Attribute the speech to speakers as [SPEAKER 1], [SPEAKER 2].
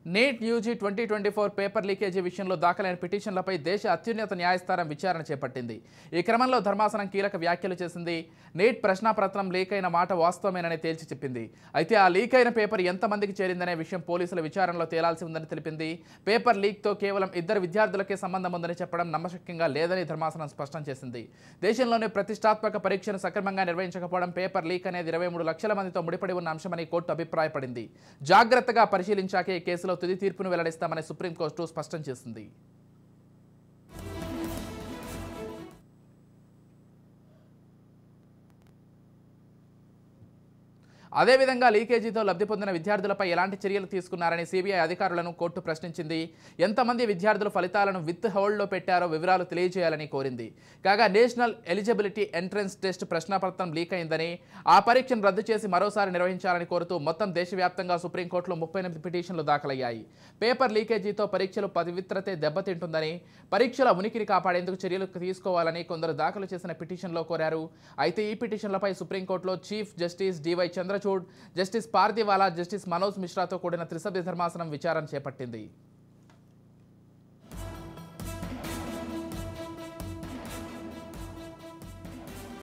[SPEAKER 1] NEET UG 2024 paper leakage విషయంలో దాఖలైన పిటిషన్లపై దేశ అత్యున్నత న్యాయస్థానం విచారణ చేపట్టింది. ఈ క్రమంలో ధర్మాసనం కీలక వ్యాఖ్యలు చేసింది. నీట్ ప్రశ్నాపత్రం లీక్ అయిన మాట వాస్తవమేనని తేల్చి చెప్పింది. అయితే ఆ లీక్ అయిన పేపర్ ఎంతమందికి చేరిందనే విషయం పోలీసుల విచారణలో తేలాల్సి ఉందని తెలిపింది. పేపర్ లీక్తో కేవలం 2 విద్యార్థులకే సంబంధం ఉందని చెప్పడం నమ్మశక్యంగా లేదని ధర్మాసనం స్పష్టం చేసింది. దేశంలోని ప్రతిష్టాత్మక పరీక్షను సక్రమంగా నిర్వహించకపోవడం పేపర్ లీక్ అనేది 23 లక్షల మందితో ముడిపడి ఉన్న అంశమని కోర్టు అభిప్రాయపడింది. జాగ్రత్తగా పరిశీలించాకే ఈ కేసులో తుది తీర్పును వెల్లడిస్తామని సుప్రీంకోర్టు స్పష్టం చేసింది. అదేవిధంగా లీకేజీతో లబ్ధి పొందిన విద్యార్థులపై ఎలాంటి చర్యలు తీసుకున్నారని సిబిఐ అధికారులను కోర్టు ప్రశ్నించింది. ఎంతమంది విద్యార్థులు ఫలితాలను విత్ హోల్డ్లో పెట్టారో వివరాలు తెలియజేయాలని కోరింది. కాగా నేషనల్ ఎలిజిబిలిటీ ఎంట్రన్స్ టెస్ట్ ప్రశ్నాపత్రం లీక్ అయిందని, ఆ పరీక్షను రద్దు చేసి మరోసారి నిర్వహించాలని కోరుతూ మొత్తం దేశవ్యాప్తంగా సుప్రీంకోర్టులో 38 పిటిషన్లు దాఖలయ్యాయి. పేపర్ లీకేజీతో పరీక్షలు పవిత్రతే దెబ్బతింటుందని, పరీక్షల ఉనికిని కాపాడేందుకు చర్యలు తీసుకోవాలని కొందరు దాఖలు చేసిన పిటిషన్లో కోరారు. అయితే ఈ పిటిషన్లపై సుప్రీంకోర్టులో chief justice DY Chandrachud, justice Pardiwala, justice Manoj మిశ్రాతో కూడిన త్రిసభ్య ధర్మాసనం విచారణ చేపట్టింది.